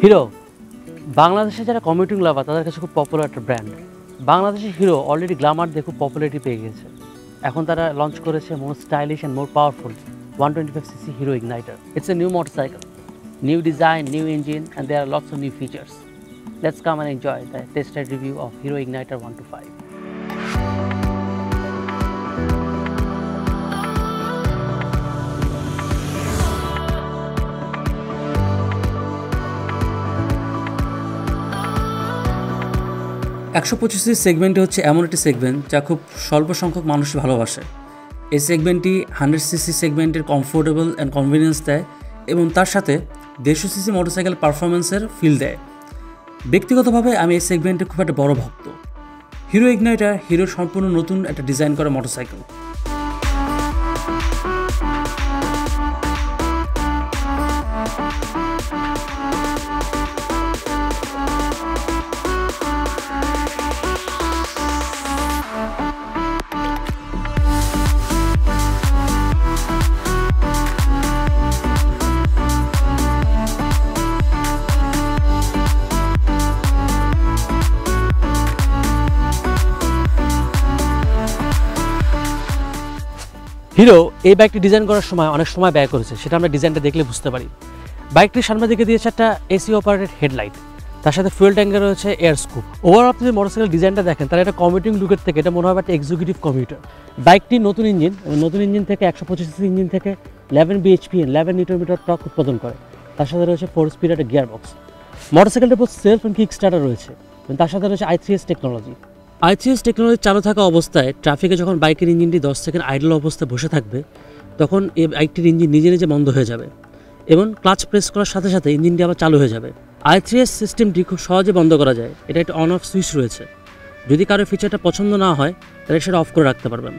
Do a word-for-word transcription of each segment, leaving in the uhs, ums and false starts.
Hero বাংলাদেশে যারা commuting লাভার তাদের কাছে খুব পপুলার একটা ব্র্যান্ড। বাংলাদেশে হিরো অলরেডি গ্ল্যামার দিয়ে খুব পপুলারিটি পেয়ে গেছে। এখন তারা লঞ্চ করেছে more stylish and more powerful one twenty-five c c Hero Igniter. It's a new motorcycle, new design, new engine, and there are lots of new features. Let's come and enjoy the test ride review of Hero Igniter one twenty-five. একশো পঁচিশ CC সেগমেন্টটি হচ্ছে এমন একটি segment যা খুব স্বল্প সংখ্যক মানুষ ভালোবাসে। এই সেগমেন্টটি হান্ড্রেড সিসি সেগমেন্টের কমফোর্টেবল অ্যান্ড কনভিনিয়েন্স দেয় এবং তার সাথে দেড়শো সিসি মোটরসাইকেল পারফরমেন্সের ফিল দেয়। ব্যক্তিগতভাবে আমি এই সেগমেন্টের খুব একটা বড় ভক্ত। হিরো ইগনাইটার হিরোর সম্পূর্ণ নতুন একটা ডিজাইন করা মোটরসাইকেল। হিরো এই বাইকটি ডিজাইন করার সময় অনেক সময় ব্যয় করেছে, সেটা আমরা ডিজাইনটা দেখলে বুঝতে পারি। বাইকটির সামনের দিকে দিয়েছে একটা এসি অপারেটেড হেডলাইট, তার সাথে ফুয়েল ট্যাঙ্কে রয়েছে এয়ার স্কুপ। ওভারঅল আপনি যদি মোটরসাইকেল ডিজাইনটা দেখেন তাহলে এটা কমিউটিং লুকের থেকে এটা মনে হয় একটা এক্সিকিউটিভ কমিউটার। বাইকটি নতুন ইঞ্জিন, নতুন ইঞ্জিন থেকে একশো পঁচিশ সিসি ইঞ্জিন থেকে eleven BHP eleven newton meter torque উৎপাদন করে। তার সাথে রয়েছে ফোর স্পিড একটা গিয়ার বক্স। মোটরসাইকেলটার উপর সেলফ অ্যান্ড কিক স্টার্টার রয়েছে, তার সাথে রয়েছে I three S technology. I three S technology চালু থাকা অবস্থায় ট্রাফিকে যখন বাইকের ইঞ্জিনটি দশ সেকেন্ড আইডল অবস্থায় বসে থাকবে তখন এই বাইকটির ইঞ্জিন নিজে নিজে বন্ধ হয়ে যাবে এবং ক্লাচ প্রেস করার সাথে সাথে ইঞ্জিনটি আবার চালু হয়ে যাবে। আই থ্রি এস সিস্টেমটি খুব সহজে বন্ধ করা যায়। এটা একটা অন অফ সুইচ রয়েছে, যদি কারো ফিচারটা পছন্দ না হয় তাহলে সেটা অফ করে রাখতে পারবেন।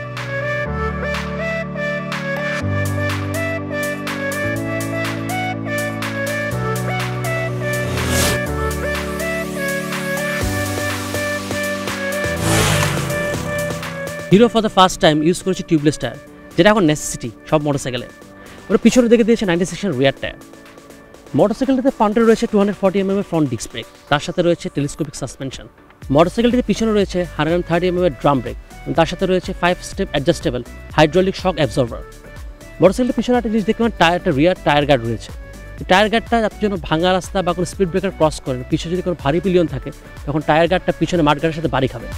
Hero for the first time use করেছে টিউবলেস টায়ার, যেটা এখন নেসেসিটি সব মোটরসাইকেলে। ওরা পিছনের দিকে দিয়েছে নাইনটি সেকশন রিয়ার টায়ার। মোটরসাইকেলটিতে ফ্রন্টে রয়েছে টু হান্ড্রেড ফর্টি এমএম এর ফ্রন্ট ডিস্ক ব্রেক, তার সাথে রয়েছে টেলিস্কোপিক সাসপেনশন। মোটরসাইকেলটিতে পিছনে রয়েছে হান্ড্রেড অ্যান্ড থার্টি এমএম এর ড্রাম ব্রেক, তার সাথে রয়েছে five step adjustable hydraulic shock absorber. মোটরসাইকেলের পিছনে একটা জিনিস দেখতে পাবেন, টায়ারটা রিয়ার টায়ার গার্ড রয়েছে। টায়ার গার্ডটা আপনি যখন ভাঙা রাস্তা বা কোনো স্পিড ব্রেকার ক্রস করেন, পিছনে যদি কোনো ভারী পিলিয়ন থাকে তখন টায়ার গার্ডটা পিছনে মাঠ গার্ডের সাথে বাড়ি খাবে।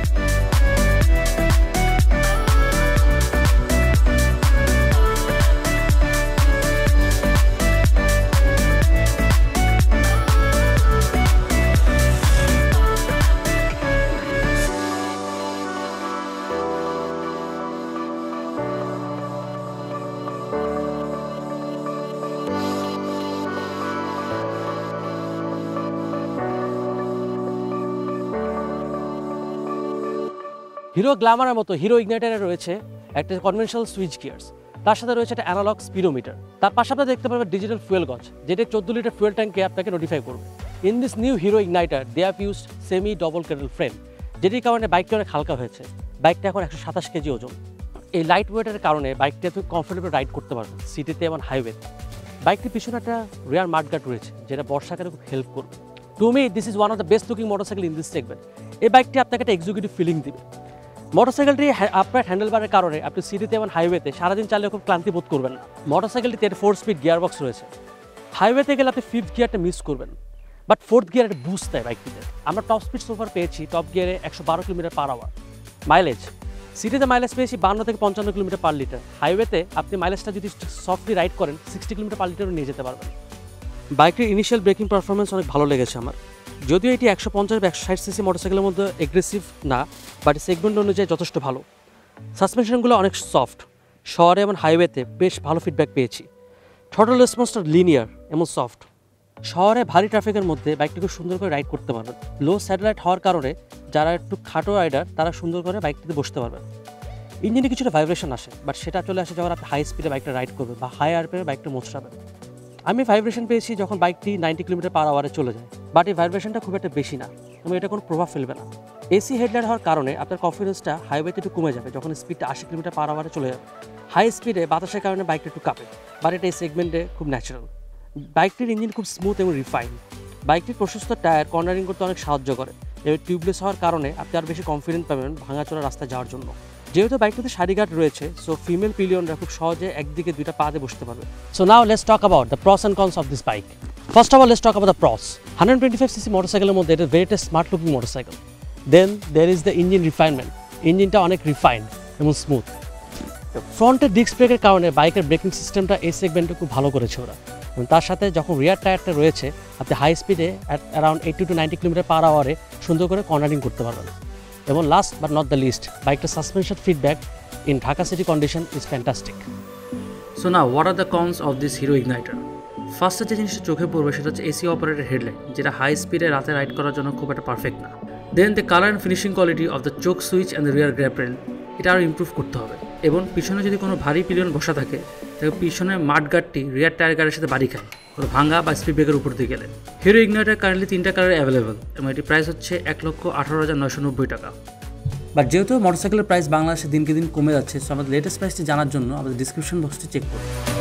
হিরো গ্ল্যামারের মতো হিরো ইগনাইটারে রয়েছে একটা কনভেনশনাল সুইচ গিয়ার্স, তার সাথে রয়েছে একটা অ্যানালগ স্পিডোমিটার। তার পাশে আপনারা দেখতে পাবেন ডিজিটাল ফুয়েল গজ, যেটা চোদ্দ লিটার ফুয়েল ট্যাঙ্কে আপনাকে নোটিফাই করবে। In this new Hero Ignitor they have used semi double cradle frame, যেটির কারণে বাইকটা অনেক হালকা হয়েছে। বাইকটা এখন একশো সাতাশ কেজি ওজন। এই লাইট ওয়েটের কারণে বাইকটা তুমি কমফোর্টেবল রাইড করতে পারবেন সিটিতে এবং হাইওয়েতে। বাইকটির পিছনে একটা রিয়ার মাডগার্ড রয়েছে, যেটা বর্ষাকালে খুব হেল্প করবে। To me this is one of the best looking motorcycle in this segment. এই বাইকটি আপনাকে একটা এক্সিকিউটিভ ফিলিং দিবে। মোটরসাইকেলটি আপরাইট হ্যান্ডেলবারের কারণে আপনি সিটিতে এবং হাইওয়েতে সারাদিন চালিয়ে খুব ক্লান্তি বোধ করবেন না। মোটরসাইকেলটিতে ফোর স্পিড গিয়ার বক্স রয়েছে। হাইওয়েতে গেলে আপনি ফিফথ গিয়ারটা মিস করবেন, বাট ফোর্থ গিয়ার একটা বুস্ট দেয় বাইকটিতে। আমরা টপ স্পিড সোফার পেয়েছি টপ গিয়ারে একশো বারো কিলোমিটার পার আওয়ার। মাইলেজ সিটিতে মাইলেজ পেয়েছি বান্ন থেকে পঞ্চান্ন কিলোমিটার পার লিটার। হাইওয়েতে আপনি মাইলেজটা যদি সফটলি রাইড করেন সিক্সটি কিলোমিটার পার লিটারও নিয়ে যেতে পারবেন। বাইকটির ইনিশিয়াল ব্রেকিং পারফরমেন্স অনেক ভালো লেগেছে আমার। যদিও এটি একশো পঞ্চাশ বা একশো ষাট সিসি মোটরসাইকেলের মধ্যে এগ্রেসিভ না, বাট সেগমেন্ট অনুযায়ী যথেষ্ট ভালো। সাসপেনশনগুলো অনেক সফট, শহরে এবং হাইওয়েতে বেশ ভালো ফিডব্যাক পেয়েছি। থ্রটল রেসপন্সটা লিনিয়ার এবং সফট। শহরে ভারী ট্রাফিকের মধ্যে বাইকটি খুব সুন্দর করে রাইড করতে পারবেন। লো স্যাটেলাইট হওয়ার কারণে যারা একটু খাটো রাইডার তারা সুন্দর করে বাইকটিতে বসতে পারবেন। ইঞ্জিনে কিছুটা ভাইব্রেশন আসে, বাট সেটা চলে আসে যখন আপনি হাই স্পিডে বাইকটা রাইড করবেন বা হাই আরপিএমে বাইকটা মোচড়াবেন। আমি ভাইব্রেশন পেয়েছি যখন বাইকটি নাইনটি কিলোমিটার পার আওয়ারে চলে যায়, বাট এই ভাইব্রেশনটা খুব একটা বেশি না এবং এটা কোনো প্রভাব ফেলবে না। এসি হেডলাইট হওয়ার কারণে আপনার কনফিডেন্সটা হাইওয়েতে একটু কমে যাবে যখন স্পিডটা আশি কিলোমিটার পার আওয়ারে চলে যাবে। হাই স্পিডে বাতাসের কারণে বাইকটা একটু কাঁপে, বাট এটা এই সেগমেন্টে খুব ন্যাচারাল। বাইকটির ইঞ্জিন খুব স্মুথ এবং রিফাইন। বাইকটির প্রশস্ত টায়ার কর্নারিং করতে অনেক সাহায্য করে এবং টিউবলেস হওয়ার কারণে আপনি আরও বেশি কনফিডেন্ট পাবেন ভাঙাচোরা রাস্তায় যাওয়ার জন্য। যেহেতু বাইকটিতে সারিঘাট রয়েছে, সো ফিমেল পিলিয়নরা খুব সহজে একদিকে দুইটা পা দিয়ে বসতে পারবে। So now let's talk about the pros and cons of this bike. First of all let's talk about the pros. Hundred twenty five CC মোটরসাইকেলের মধ্যে এটা very smart looking motorcycle. Then there is the engine refinement. ইঞ্জিনটা অনেক refined এবং smooth. ফ্রন্টের disk ব্রেকের কারণে বাইকের ব্রেকিং সিস্টেমটা এই সেগমেন্টে খুব ভালো করেছে ওরা। এবং তার সাথে যখন রিয়ার টায়ারটা রয়েছে, আপনি হাই স্পিডে at around eighty to ninety kilometre per আওয়ারে সুন্দর করে কর্নারিং করতে পারবেন। এবং last but not the least, বাইকটার suspension feedback in Dhaka city condition is fantastic. So now what are the cons of this Hero Ignitor? ফার্স্টে যে জিনিসটা চোখে পড়বে সেটা হচ্ছে এসি অপারেটেড হেডলাইট, যেটা হাই স্পিডে রাতে রাইড করার জন্য খুব একটা পারফেক্ট না। Then the colour and finishing quality of the choke switch and the rear grab rail, এটা আরও ইমপ্রুভ করতে হবে। এবং পিছনে যদি কোনো ভারী পিলিয়ন বসা থাকে, তাহলে পিছনের মাঠগার্ডটি রিয়ার টায়ার গার্ডের সাথে বাড়ি খায় কোনো ভাঙা বা স্পিড ব্রেকের উপর দিয়ে গেলে। হিরো ইগনাইটার কারেন্টলি তিনটা কালার অ্যাভেলেবেল এবং এটি প্রাইস হচ্ছে এক লক্ষ আঠারো হাজার নয়শো নব্বই টাকা। বাট যেহেতু মোটরসাইকেলের প্রাইস বাংলাদেশে দিনকে দিন কমে যাচ্ছে, সো আমাদের লেটেস্ট প্রাইসটি জানার জন্য আমাদের ডিসক্রিপশন বক্সটি চেক করুন।